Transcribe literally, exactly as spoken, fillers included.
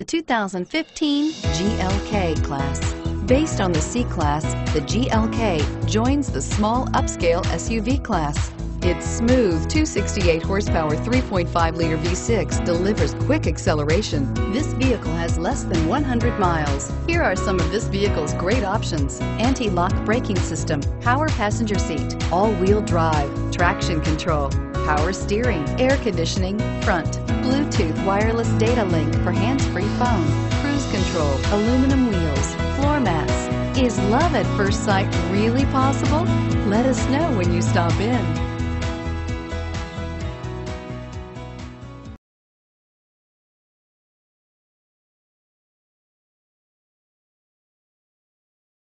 two thousand fifteen G L K Class. Based on the C-Class, the G L K joins the small upscale S U V class. Its smooth two hundred sixty-eight horsepower three point five liter V six delivers quick acceleration. This vehicle has less than one hundred miles. Here are some of this vehicle's great options: anti-lock braking system, power passenger seat, all-wheel drive, traction control, power steering, air conditioning, front, Bluetooth wireless data link for hands-free phone, cruise control, aluminum wheels, floor mats. Is love at first sight really possible? Let us know when you stop in.